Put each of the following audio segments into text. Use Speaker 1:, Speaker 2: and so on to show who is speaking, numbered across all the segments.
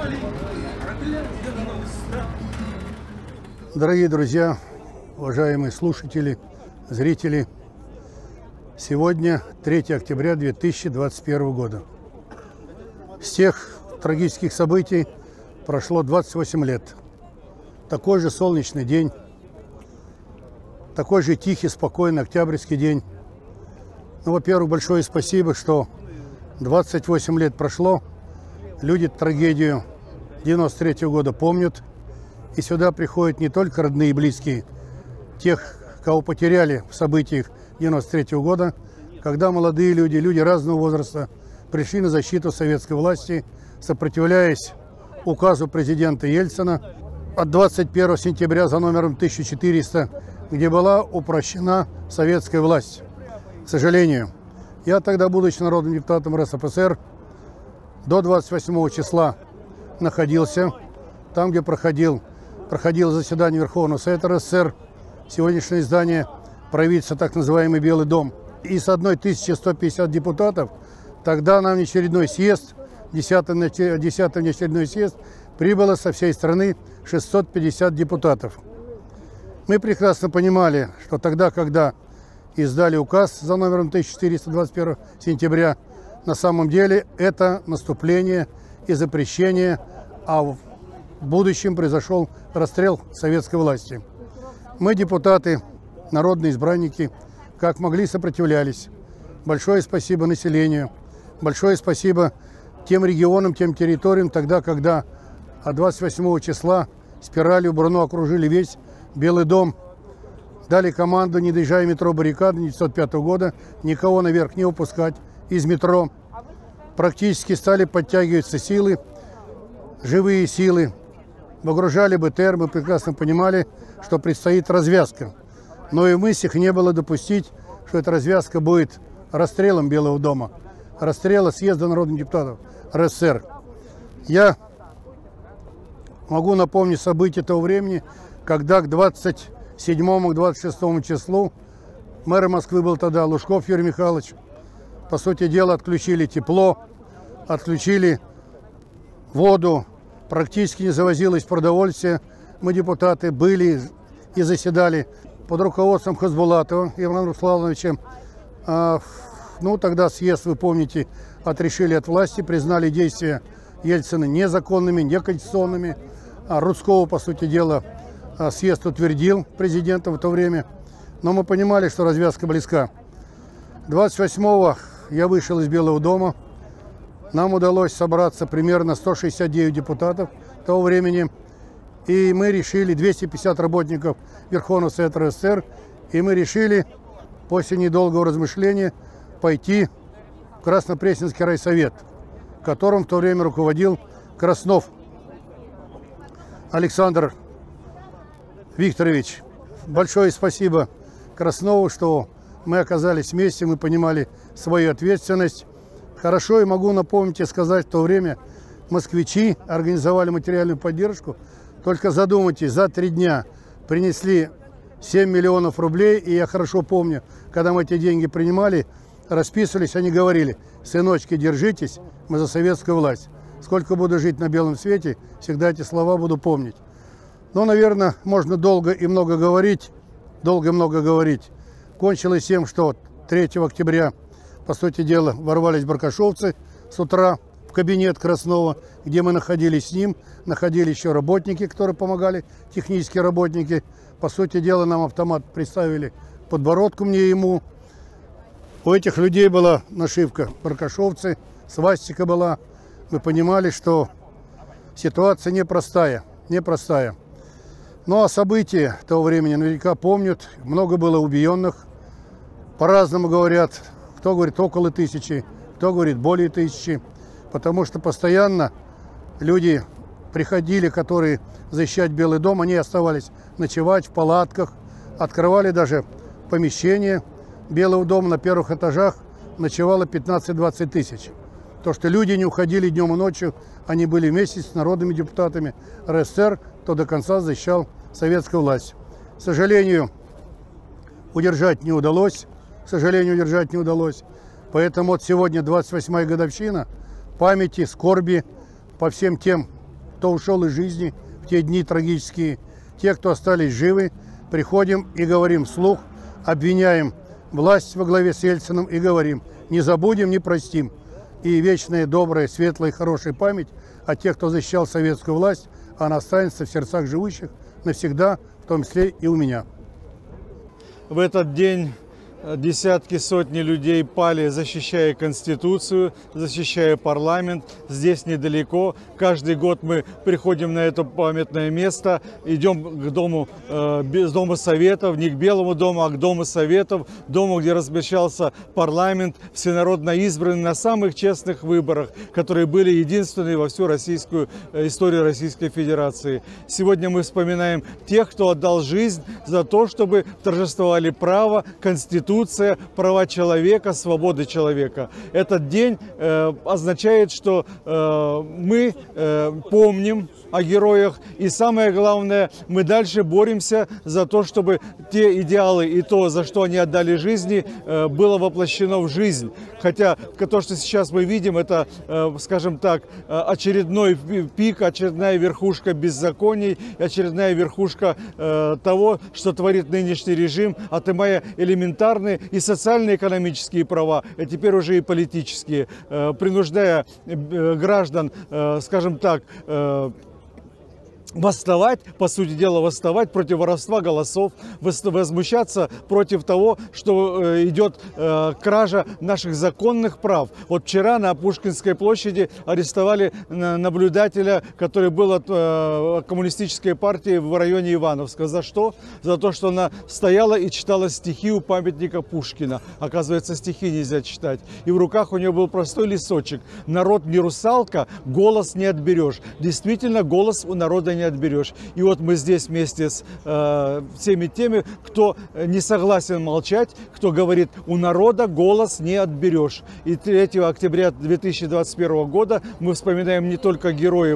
Speaker 1: Дорогие друзья, уважаемые слушатели, зрители, сегодня 3 октября 2021 года. С тех трагических событий прошло 28 лет. Такой же солнечный день, такой же тихий, спокойный октябрьский день. Ну, во-первых, большое спасибо, что 28 лет прошло, люди трагедию 93-го года помнят, и сюда приходят не только родные и близкие тех, кого потеряли в событиях 93-го года, когда молодые люди, люди разного возраста пришли на защиту советской власти, сопротивляясь указу президента Ельцина от 21 сентября за номером 1400, где была упрощена советская власть. К сожалению, я тогда, будучи народным депутатом РСФСР, до 28 числа находился там, где проходило заседание Верховного Совета РСФСР, сегодняшнее здание правительства, так называемый Белый дом. И с 1150 депутатов тогда на внеочередной съезд, 10-й внеочередной съезд, прибыло со всей страны 650 депутатов. Мы прекрасно понимали, что тогда, когда издали указ за номером 1421 сентября, на самом деле это наступление и запрещение, а в будущем произошел расстрел советской власти. Мы, депутаты, народные избранники, как могли, сопротивлялись. Большое спасибо населению, большое спасибо тем регионам, тем территориям, тогда, когда от 28 числа спиралью Бруно окружили весь Белый дом, дали команду, не доезжая метро баррикады 1905 года, никого наверх не упускать из метро. Практически стали подтягиваться силы, живые силы. Выгружали БТР, мы прекрасно понимали, что предстоит развязка. Но и в мыслях не было допустить, что эта развязка будет расстрелом Белого дома, расстрела съезда народных депутатов РСФСР. Я могу напомнить события того времени, когда к 27-26 числу мэром Москвы был тогда Лужков Юрий Михайлович. По сути дела, отключили тепло, отключили воду, практически не завозилось продовольствие. Мы, депутаты, были и заседали под руководством Хасбулатова Ивана Руслановича. Ну, тогда съезд, вы помните, отрешили от власти, признали действия Ельцина незаконными, неконституционными. Рудского, по сути дела, съезд утвердил президента в то время. Но мы понимали, что развязка близка. 28-го я вышел из Белого дома. Нам удалось собраться примерно 169 депутатов того времени. И мы решили, 250 работников Верховного Совета РСФСР, и мы решили после недолгого размышления пойти в Краснопресненский райсовет, которым в то время руководил Краснов Александр Викторович. Большое спасибо Краснову, что мы оказались вместе, мы понимали свою ответственность. Хорошо, и могу напомнить и сказать, в то время москвичи организовали материальную поддержку. Только задумайтесь, за 3 дня принесли 7 миллионов рублей, и я хорошо помню, когда мы эти деньги принимали, расписывались, они говорили: сыночки, держитесь, мы за советскую власть. Сколько буду жить на белом свете, всегда эти слова буду помнить. Но, наверное, можно долго и много говорить, Кончилось тем, что 3 октября, по сути дела, ворвались баркашовцы с утра в кабинет Краснова, где мы находились с ним, находились еще работники, которые помогали, технические работники. По сути дела, нам автомат приставили к подбородку, мне и ему. У этих людей была нашивка баркашовцы, свастика была. Мы понимали, что ситуация непростая. Ну а события того времени наверняка помнят. Много было убиенных. По-разному говорят. Кто говорит около 1000, кто говорит более 1000. Потому что постоянно люди приходили, которые защищать Белый дом, они оставались ночевать в палатках, открывали даже помещения Белого дома на первых этажах, ночевало 15-20 тысяч. То, что люди не уходили днем и ночью, они были вместе с народными депутатами РСФСР, кто до конца защищал советскую власть. К сожалению, удержать не удалось. Поэтому вот сегодня 28-я годовщина памяти, скорби по всем тем кто ушел из жизни в те дни трагические, те, кто остались живы, приходим и говорим вслух, обвиняем власть во главе с Ельциным и говорим: не забудем, не простим. И вечная, добрая, светлая, хорошая память о тех, кто защищал советскую власть, она останется в сердцах живущих навсегда, в том числе и у меня.
Speaker 2: В этот день десятки, сотни людей пали, защищая Конституцию, защищая парламент. Здесь недалеко. Каждый год мы приходим на это памятное место, идем к дому, Дому Советов, не к Белому дому, а к Дому Советов, дому, где размещался парламент, всенародно избранный на самых честных выборах, которые были единственные во всю российскую историю Российской Федерации. Сегодня мы вспоминаем тех, кто отдал жизнь за то, чтобы торжествовали право, Конституция, права человека, свободы человека. Этот день означает, что мы помним о героях, и самое главное, мы дальше боремся за то, чтобы те идеалы и то, за что они отдали жизни, было воплощено в жизнь. Хотя то, что сейчас мы видим, это, скажем так, очередной пик, очередная верхушка беззаконий, очередная верхушка того, что творит нынешний режим, отымая элементарные и социально-экономические права, а теперь уже и политические, принуждая граждан, скажем так, восставать, по сути дела, восставать против воровства голосов, возмущаться против того, что идет кража наших законных прав. Вот вчера на Пушкинской площади арестовали наблюдателя, который был от коммунистической партии в районе Ивановска. За что? За то, что она стояла и читала стихи у памятника Пушкина. Оказывается, стихи нельзя читать. И в руках у нее был простой листочек. Народ не русалка, голос не отберешь. Действительно, голос у народа не отберешь. И вот мы здесь вместе с всеми теми, кто не согласен молчать, кто говорит: у народа голос не отберешь. И 3 октября 2021 года мы вспоминаем не только героев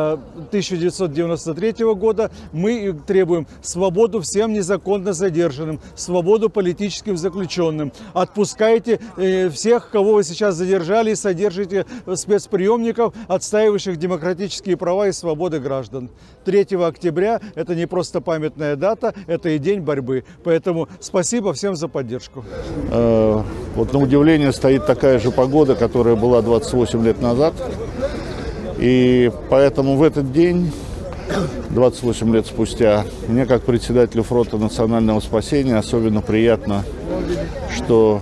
Speaker 2: 1993 года, мы требуем свободу всем незаконно задержанным, свободу политическим заключенным. Отпускайте всех, кого вы сейчас задержали, и содержите спецприемников, отстаивающих демократические права и свободы граждан. 3 октября – это не просто памятная дата, это и день борьбы. Поэтому спасибо всем за поддержку.
Speaker 3: Вот на удивление стоит такая же погода, которая была 28 лет назад. И поэтому в этот день, 28 лет спустя, мне как председателю Фронта национального спасения особенно приятно, что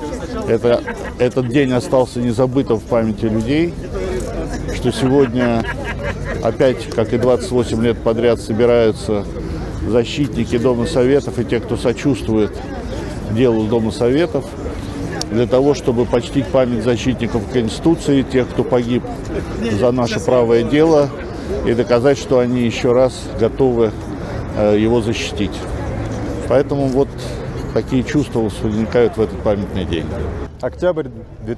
Speaker 3: этот день остался незабытым в памяти людей, что сегодня опять, как и 28 лет подряд, собираются защитники Дома Советов и те, кто сочувствует делу Дома Советов, для того, чтобы почтить память защитников Конституции, тех, кто погиб за наше правое дело, и доказать, что они еще раз готовы его защитить. Поэтому вот такие чувства возникают в этот памятный день.
Speaker 4: Октябрь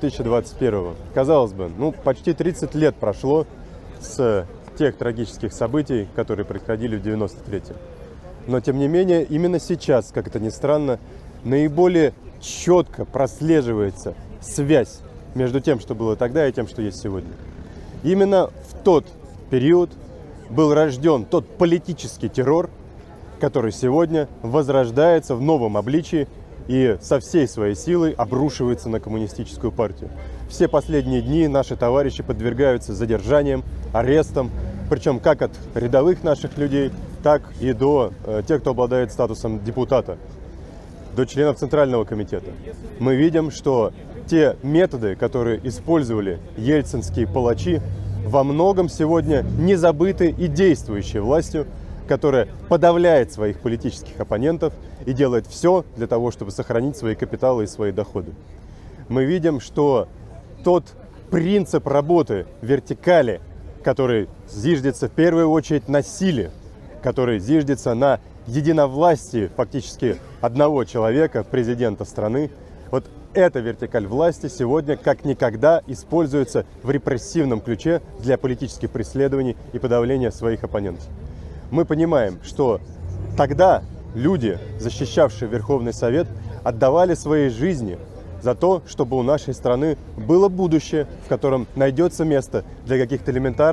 Speaker 4: 2021. Казалось бы, почти 30 лет прошло с тех трагических событий, которые происходили в 93-м. Но, тем не менее, именно сейчас, как это ни странно, наиболее четко прослеживается связь между тем, что было тогда, и тем, что есть сегодня. Именно в тот период был рожден тот политический террор, который сегодня возрождается в новом обличии и со всей своей силой обрушивается на коммунистическую партию. Все последние дни наши товарищи подвергаются задержаниям, арестам, причем как от рядовых наших людей, так и до тех, кто обладает статусом депутата, до членов Центрального комитета. Мы видим, что те методы, которые использовали ельцинские палачи, во многом сегодня не забыты и действующей властью, которая подавляет своих политических оппонентов и делает все для того, чтобы сохранить свои капиталы и свои доходы. Мы видим, что тот принцип работы вертикали, который зиждется в первую очередь на силе, который зиждется на единовластии фактически одного человека, президента страны, вот эта вертикаль власти сегодня как никогда используется в репрессивном ключе для политических преследований и подавления своих оппонентов. Мы понимаем, что тогда люди, защищавшие Верховный Совет, отдавали свои жизни за то, чтобы у нашей страны было будущее, в котором найдется место для каких-то элементарных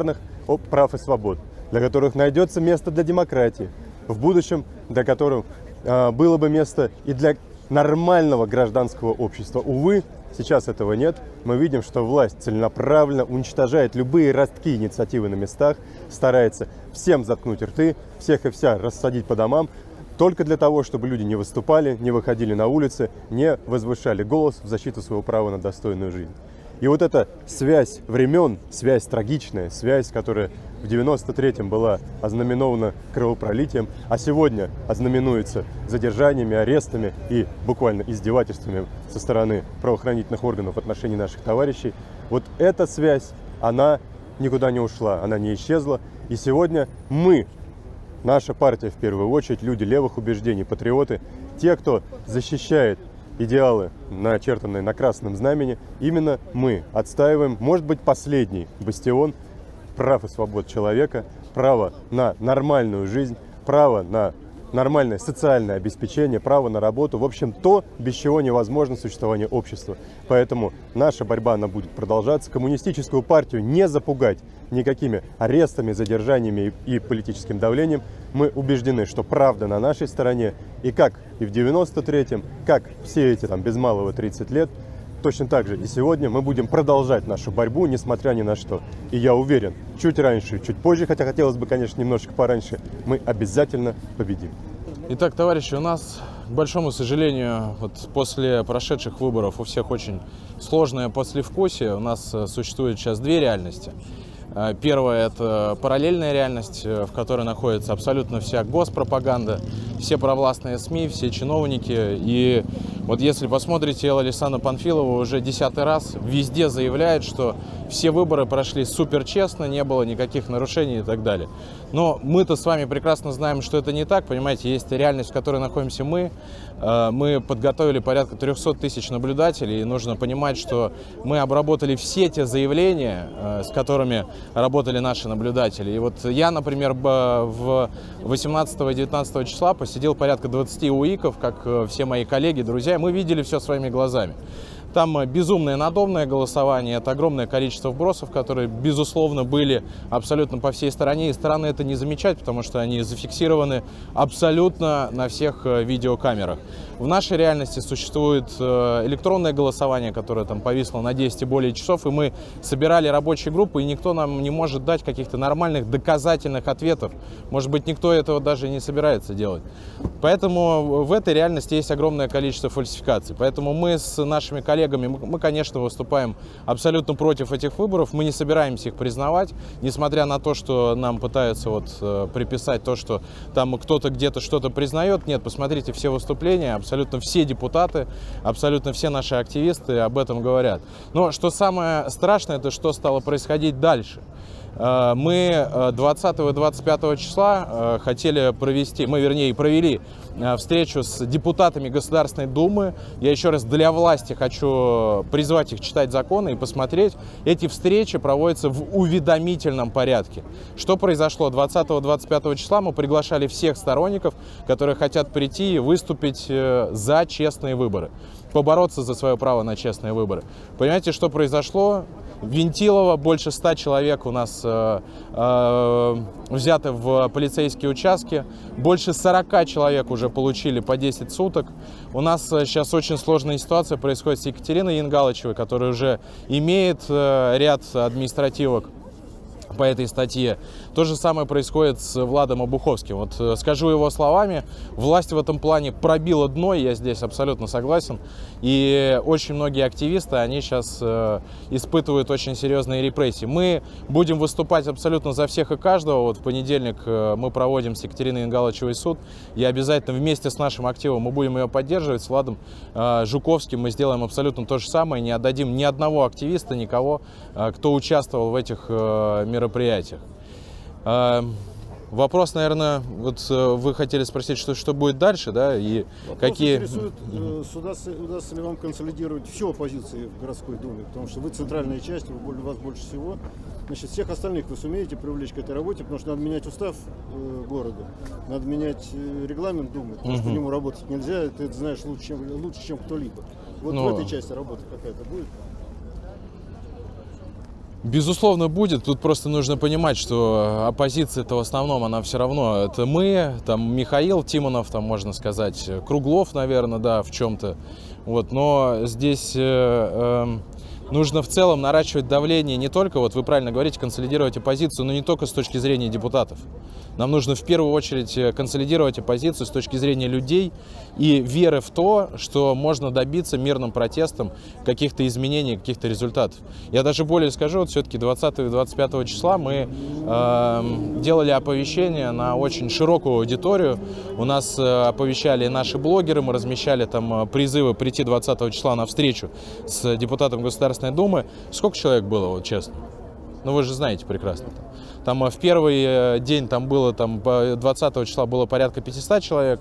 Speaker 4: прав и свобод, для которых найдется место для демократии, в будущем для которых было бы место и для нормального гражданского общества. Увы, сейчас этого нет. Мы видим, что власть целенаправленно уничтожает любые ростки инициативы на местах, старается всем заткнуть рты, всех и вся рассадить по домам, только для того, чтобы люди не выступали, не выходили на улицы, не возвышали голос в защиту своего права на достойную жизнь. И вот эта связь времен, связь трагичная, связь, которая в 93-м была ознаменована кровопролитием, а сегодня ознаменуется задержаниями, арестами и буквально издевательствами со стороны правоохранительных органов в отношении наших товарищей. Вот эта связь, она никуда не ушла, она не исчезла. И сегодня мы, наша партия в первую очередь, люди левых убеждений, патриоты, те, кто защищает идеалы, начертанные на красном знамени, именно мы отстаиваем, может быть, последний бастион прав и свобод человека, право на нормальную жизнь, право на нормальное социальное обеспечение, право на работу, в общем, то, без чего невозможно существование общества. Поэтому наша борьба, она будет продолжаться. Коммунистическую партию не запугать никакими арестами, задержаниями и политическим давлением. Мы убеждены, что правда на нашей стороне. И как и в 93-м, как все эти без малого 30 лет, точно так же и сегодня мы будем продолжать нашу борьбу, несмотря ни на что. И я уверен, чуть раньше, чуть позже, хотя хотелось бы, конечно, немножко пораньше, мы обязательно победим.
Speaker 5: Итак, товарищи, у нас, к большому сожалению, вот после прошедших выборов у всех очень сложное послевкусие. У нас существует сейчас две реальности. Первая – это параллельная реальность, в которой находится абсолютно вся госпропаганда, все провластные СМИ, все чиновники. И вот если посмотрите, Элла Александровна Панфилова уже 10-й раз везде заявляет, что все выборы прошли супер честно, не было никаких нарушений и так далее. Но мы-то с вами прекрасно знаем, что это не так, понимаете, есть реальность, в которой находимся мы. Мы подготовили порядка 300 тысяч наблюдателей, и нужно понимать, что мы обработали все те заявления, с которыми работали наши наблюдатели. И вот я, например, в 18 и 19 числа посетил порядка 20 УИКов, как все мои коллеги, друзья, мы видели все своими глазами. Там безумное надомное голосование, это огромное количество вбросов, которые, безусловно, были абсолютно по всей стране. И странно это не замечать, потому что они зафиксированы абсолютно на всех видеокамерах. В нашей реальности существует электронное голосование, которое там повисло на 10 и более часов, и мы собирали рабочие группы, и никто нам не может дать каких-то нормальных доказательных ответов. Может быть, никто этого даже не собирается делать. Поэтому в этой реальности есть огромное количество фальсификаций. Поэтому мы с нашими коллегами, мы, конечно, выступаем абсолютно против этих выборов, мы не собираемся их признавать, несмотря на то, что нам пытаются приписать то, что там кто-то где-то что-то признает. Нет, посмотрите все выступления, абсолютно все депутаты, абсолютно все наши активисты об этом говорят. Но что самое страшное, это что стало происходить дальше. Мы 20 и 25 числа хотели провести, провели встречу с депутатами Государственной Думы. Я еще раз для власти хочу призвать их читать законы и посмотреть. Эти встречи проводятся в уведомительном порядке. Что произошло 20-25 числа? Мы приглашали всех сторонников, которые хотят прийти и выступить за честные выборы, побороться за свое право на честные выборы. Понимаете, что произошло? Винтилово, больше 100 человек у нас взяты в полицейские участки, больше 40 человек уже получили по 10 суток. У нас сейчас очень сложная ситуация происходит с Екатериной Янгалычевой, которая уже имеет ряд административок по этой статье. То же самое происходит с Владом Обуховским. Вот скажу его словами, власть в этом плане пробила дно, я здесь абсолютно согласен. И очень многие активисты, они сейчас испытывают очень серьезные репрессии. Мы будем выступать абсолютно за всех и каждого. Вот в понедельник мы проводим с Екатериной Янгалычевой суд. И обязательно вместе с нашим активом мы будем ее поддерживать. С Владом Жуковским мы сделаем абсолютно то же самое. Не отдадим ни одного активиста, никого, кто участвовал в этих мероприятиях. Вопрос, наверное, вот вы хотели спросить, что будет дальше, да, и
Speaker 6: вопрос
Speaker 5: какие...
Speaker 6: интересует, удастся ли вам консолидировать всю оппозицию в городской думе, потому что вы центральная часть, у вас больше всего. Значит, всех остальных вы сумеете привлечь к этой работе, потому что надо менять устав города, надо менять регламент думы, потому что по нему работать нельзя, ты это знаешь лучше, чем кто-либо. Вот в этой части работы какая-то будет?
Speaker 5: Безусловно, будет. Тут просто нужно понимать, что оппозиция-то в основном, она все равно. Это мы, там Михаил Тимонов, там можно сказать, Круглов, наверное, да, в чем-то. Вот, но здесь нужно в целом наращивать давление не только, вот вы правильно говорите, консолидировать оппозицию, но не только с точки зрения депутатов. Нам нужно в первую очередь консолидировать оппозицию с точки зрения людей и веры в то, что можно добиться мирным протестом каких-то изменений, каких-то результатов. Я даже более скажу, вот все-таки 20 и 25 числа мы делали оповещение на очень широкую аудиторию. У нас оповещали наши блогеры, мы размещали там призывы прийти 20 числа на встречу с депутатом Государственной Думы. Сколько человек было, вот честно? Ну, вы же знаете прекрасно. Там в первый день там было, там 20 числа было порядка 500 человек,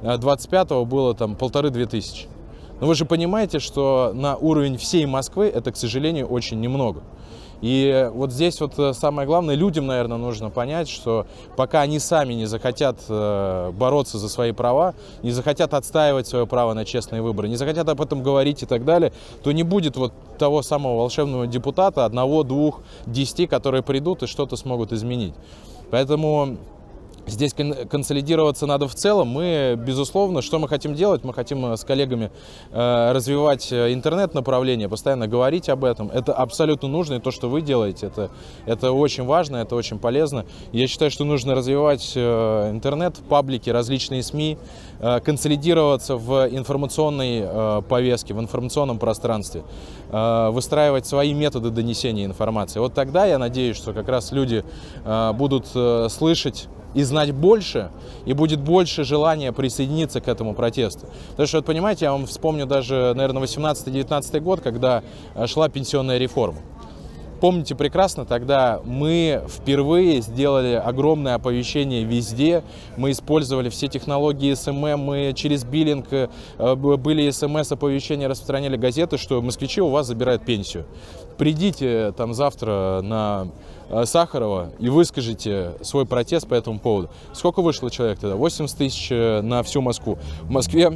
Speaker 5: 25-го было там 1500-2000. Но вы же понимаете, что на уровень всей Москвы это, к сожалению, очень немного. И вот здесь вот самое главное, людям, наверное, нужно понять, что пока они сами не захотят бороться за свои права, не захотят отстаивать свое право на честные выборы, не захотят об этом говорить и так далее, то не будет вот того самого волшебного депутата, 1, 2, 10, которые придут и что-то смогут изменить. Поэтому здесь консолидироваться надо в целом. Мы, безусловно, что мы хотим делать? Мы хотим с коллегами развивать интернет-направление, постоянно говорить об этом. Это абсолютно нужно, и то, что вы делаете, это очень важно, это очень полезно. Я считаю, что нужно развивать интернет, паблики, различные СМИ, консолидироваться в информационной повестке, в информационном пространстве, выстраивать свои методы донесения информации. Вот тогда, я надеюсь, что как раз люди будут слышать и знать больше, и будет больше желания присоединиться к этому протесту. Потому что, вот понимаете, я вам вспомню даже, наверное, 18-19 год, когда шла пенсионная реформа. Помните прекрасно, тогда мы впервые сделали огромное оповещение везде, мы использовали все технологии СММ, мы через биллинг были СМС-оповещения, распространяли газеты, что москвичи у вас забирают пенсию. Придите там завтра на Сахарова и выскажите свой протест по этому поводу. Сколько вышло человек тогда? 80 тысяч на всю Москву. В Москве,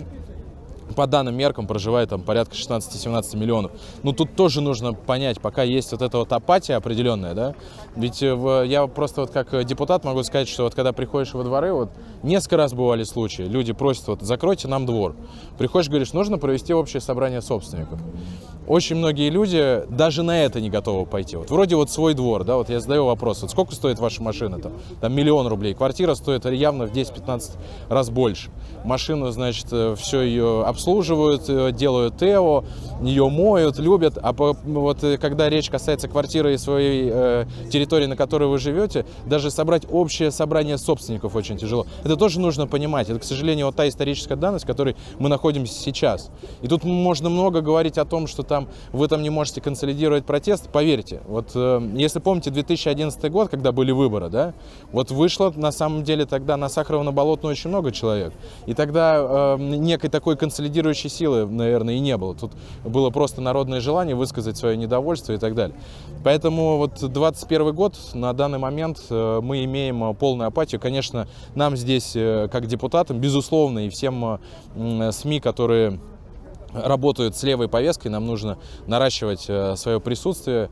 Speaker 5: по данным меркам, проживает там порядка 16-17 миллионов. Ну, тут тоже нужно понять, пока есть вот эта вот апатия определенная, да, ведь я просто вот как депутат могу сказать, что вот когда приходишь во дворы, вот несколько раз бывали случаи, люди просят, вот, закройте нам двор. Приходишь, говоришь, нужно провести общее собрание собственников. Очень многие люди даже на это не готовы пойти. Вот вроде вот свой двор, да, вот я задаю вопрос, вот сколько стоит ваша машина? Там 1 миллион рублей. Квартира стоит явно в 10-15 раз больше. Машину, значит, все ее обслуживают, делают ТЭО, ее моют, любят. А вот когда речь касается квартиры и своей территории, на которой вы живете, даже собрать общее собрание собственников очень тяжело. Это тоже нужно понимать. Это, к сожалению, вот та историческая данность, в которой мы находимся сейчас. И тут можно много говорить о том, что там вы там не можете консолидировать протест. Поверьте, вот если помните 2011 год, когда были выборы, да, вот вышло на самом деле тогда на Сахарова-на-Болотную очень много человек. И тогда некой такой консолидирующей силы, наверное, и не было. Тут было просто народное желание высказать свое недовольство и так далее. Поэтому вот 2021 год на данный момент мы имеем полную апатию. Конечно, нам здесь, как депутатам, безусловно, и всем СМИ, которые работают с левой повесткой, нам нужно наращивать свое присутствие.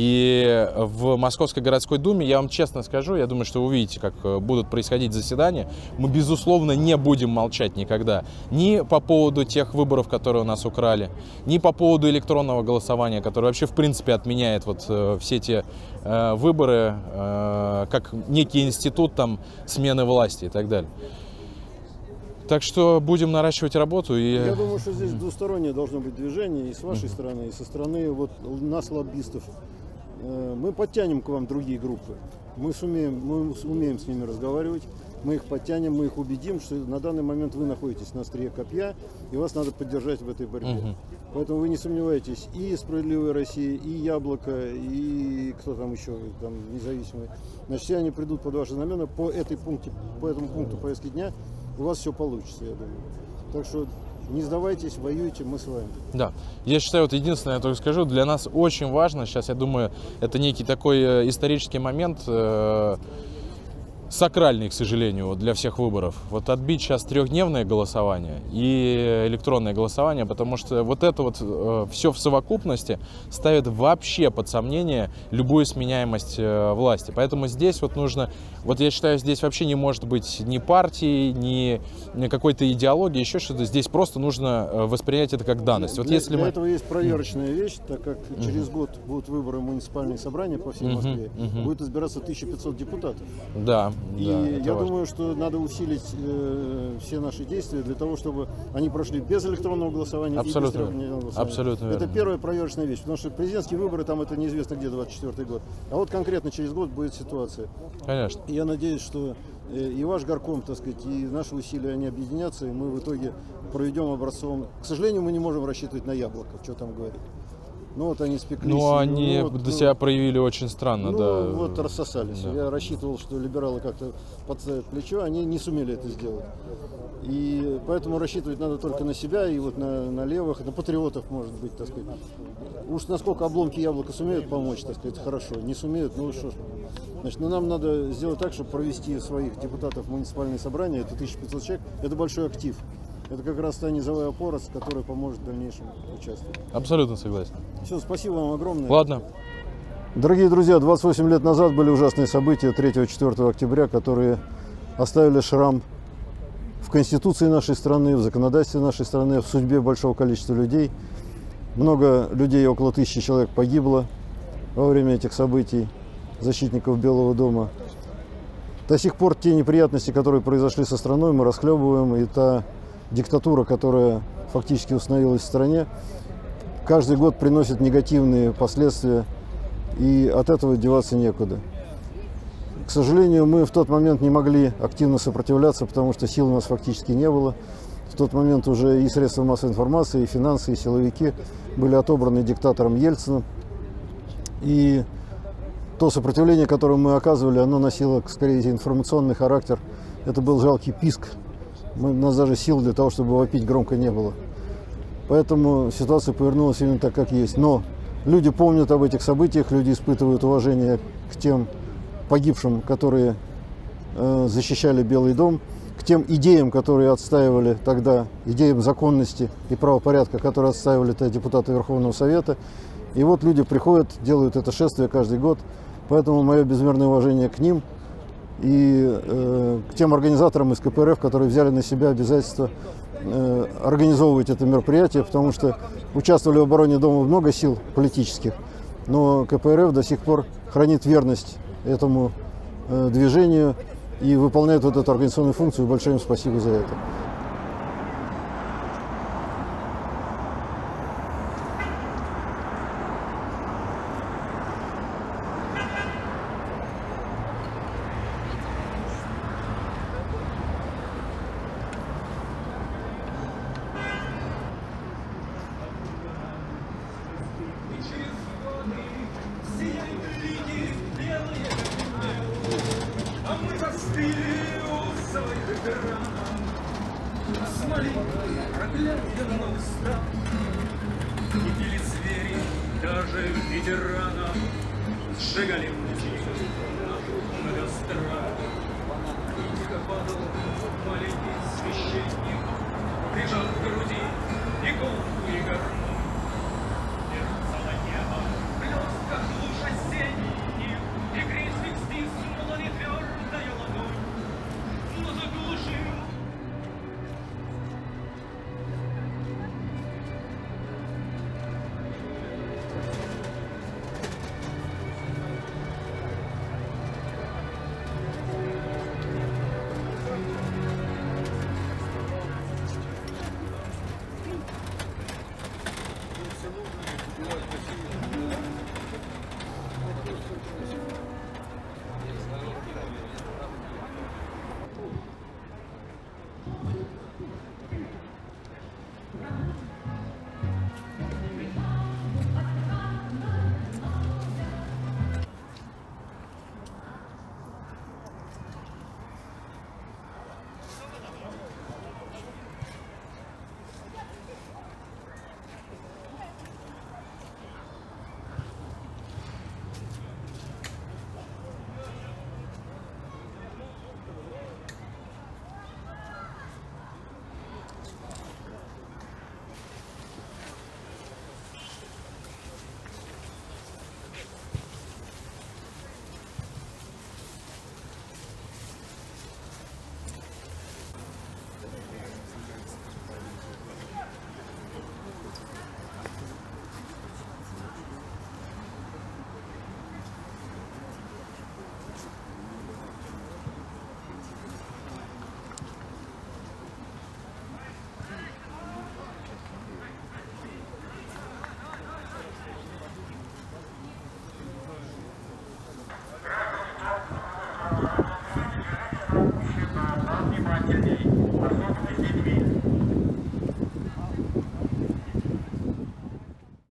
Speaker 5: И в Московской городской думе, я вам честно скажу, я думаю, что вы увидите, как будут происходить заседания. Мы, безусловно, не будем молчать никогда. Ни по поводу тех выборов, которые у нас украли, ни по поводу электронного голосования, которое вообще, в принципе, отменяет вот все те выборы, как некий институт там смены власти и так далее. Так что будем наращивать работу.
Speaker 6: Я думаю, что здесь двустороннее должно быть движение и с вашей стороны, и со стороны вот нас, лоббистов. Мы подтянем к вам другие группы. Мы умеем с ними разговаривать, мы их подтянем, мы их убедим, что на данный момент вы находитесь на острие копья, и вас надо поддержать в этой борьбе. Поэтому вы не сомневайтесь, и «Справедливая Россия», и «Яблоко», и кто там еще, там, независимые. Значит, все они придут под ваши знамена по этому пункту повестки дня. У вас все получится, я думаю. Так что не сдавайтесь, воюйте, мы с вами.
Speaker 5: Да, я считаю, вот единственное, я только скажу, для нас очень важно, сейчас, я думаю, это некий такой исторический момент. сакральный, к сожалению, вот для всех выборов. Вот отбить сейчас трехдневное голосование и электронное голосование, потому что вот это вот все в совокупности ставит вообще под сомнение любую сменяемость власти. Поэтому здесь вот нужно, вот я считаю, здесь вообще не может быть ни партии, ни какой-то идеологии, еще что-то. Здесь просто нужно воспринять это как данность. Вот если
Speaker 6: для этого есть проверочная вещь, так как через год будут выборы муниципальные собрания по всей Москве, будет избираться 1500 депутатов.
Speaker 5: Да.
Speaker 6: И я думаю, что надо усилить все наши действия для того, чтобы они прошли без электронного голосования.
Speaker 5: Абсолютно,
Speaker 6: и без трехдневного голосования.
Speaker 5: Абсолютно верно.
Speaker 6: Это первая проверочная вещь, потому что президентские выборы, там это неизвестно где, 24-й год. А вот конкретно через год будет ситуация.
Speaker 5: Конечно.
Speaker 6: И я надеюсь, что и ваш горком, так сказать, и наши усилия, они объединятся, и мы в итоге проведем образцовым. К сожалению, мы не можем рассчитывать на яблоко, что там говорить. Ну вот они спеклись.
Speaker 5: Ну они до себя проявили очень странно, да.
Speaker 6: Вот рассосались. Да. Я рассчитывал, что либералы как-то подставят плечо, они не сумели это сделать. И поэтому рассчитывать надо только на себя и вот на левых, на патриотов, может быть, так сказать. Уж насколько обломки яблока сумеют помочь, так сказать, хорошо. Не сумеют, ну что ж. Значит, нам надо сделать так, чтобы провести своих депутатов в муниципальные собрания, это 1500 человек, это большой актив. Это как раз та низовая опора, которая поможет в дальнейшем участию.
Speaker 5: Абсолютно согласен.
Speaker 6: Все, спасибо вам огромное.
Speaker 5: Ладно.
Speaker 6: Дорогие друзья, 28 лет назад были ужасные события 3-4 октября, которые оставили шрам в Конституции нашей страны, в законодательстве нашей страны, в судьбе большого количества людей. Много людей, около 1000 человек погибло во время этих событий, защитников Белого дома. До сих пор те неприятности, которые произошли со страной, мы расхлебываем, и та диктатура, которая фактически установилась в стране, каждый год приносит негативные последствия, и от этого деваться некуда. К сожалению, мы в тот момент не могли активно сопротивляться, потому что сил у нас фактически не было. В тот момент уже и средства массовой информации, и финансы, и силовики были отобраны диктатором Ельциным. И то сопротивление, которое мы оказывали, оно носило скорее информационный характер. Это был жалкий писк. У нас даже сил для того, чтобы вопить, громко не было. Поэтому ситуация повернулась именно так, как есть. Но люди помнят об этих событиях, люди испытывают уважение к тем погибшим, которые защищали Белый дом, к тем идеям, которые отстаивали тогда, идеям законности и правопорядка, которые отстаивали тогда депутаты Верховного Совета. И вот люди приходят, делают это шествие каждый год. Поэтому мое безмерное уважение к ним и к тем организаторам из КПРФ, которые взяли на себя обязательство организовывать это мероприятие, потому что участвовали в обороне дома много сил политических, но КПРФ до сих пор хранит верность этому движению и выполняет вот эту организационную функцию. Большое им спасибо за это.
Speaker 7: Или звери, даже ветеранов, сжигали мучи на кострах. И тихо падал маленький священник, прижав к груди иголку и гармонь.